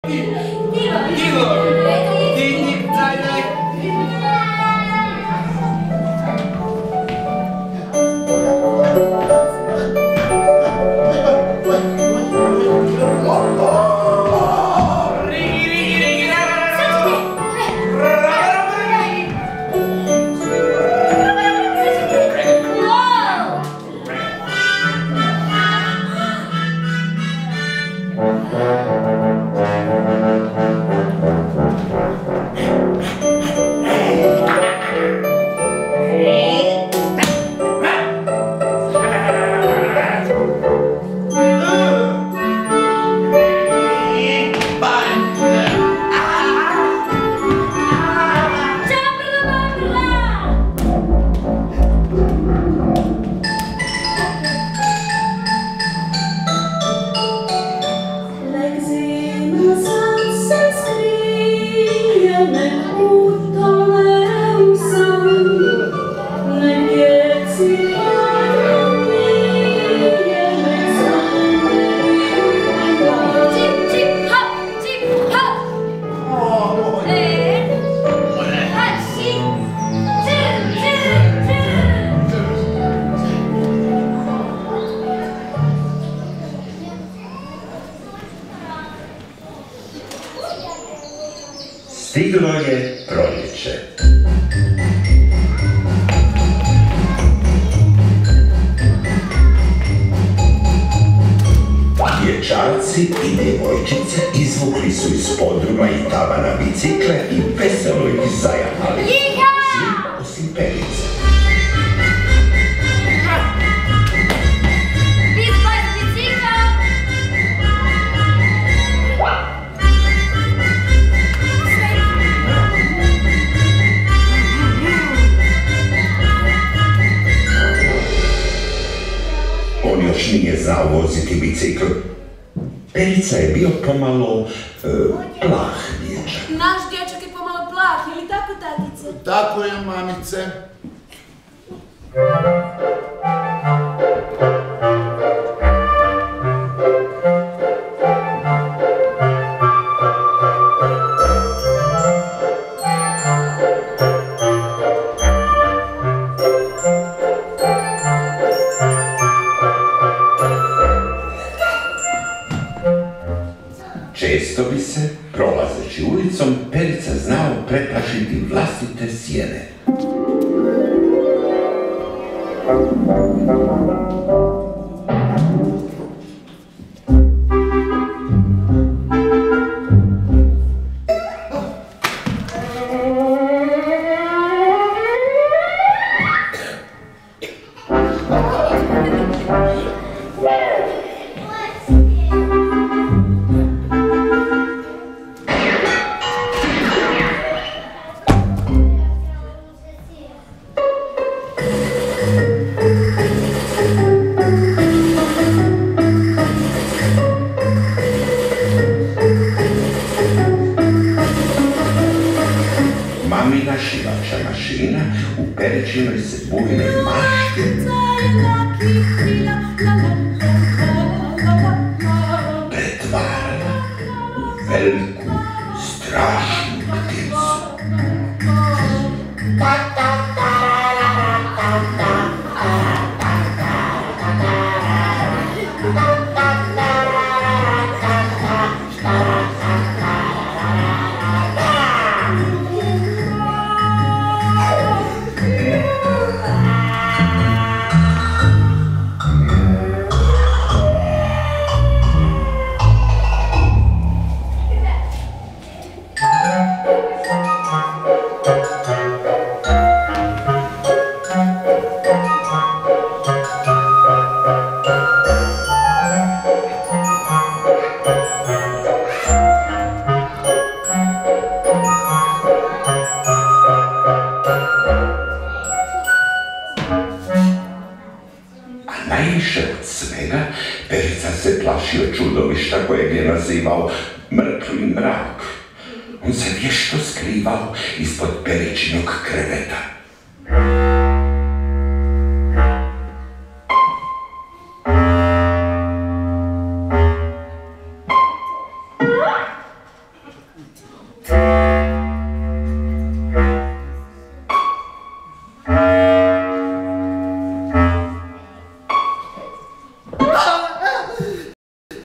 Stiglo je proljeće. Dječarci i djevojčice izvukli su iz podruma i tavana bicikle i veselo ih zajahali. Svi osim Perice. On još nije znao voziti bicikl. Perica je bio pomalo plah dječak. Naš dječak je pomalo plah, je li tako, tatice? Tako je, mamice. Često bi se, prolazeći ulicom, Perica znao preplašiti vlastite sjene. Mamina šivača mašina u Peričinoj se bujnoj mašti pretvarala u veliku, strašnu pticu. Najviše od svega, Perica se plašio čudovišta kojeg je nazivao mrtvi mrak. On se vješto skrivao ispod Peričinog kreveta. Thank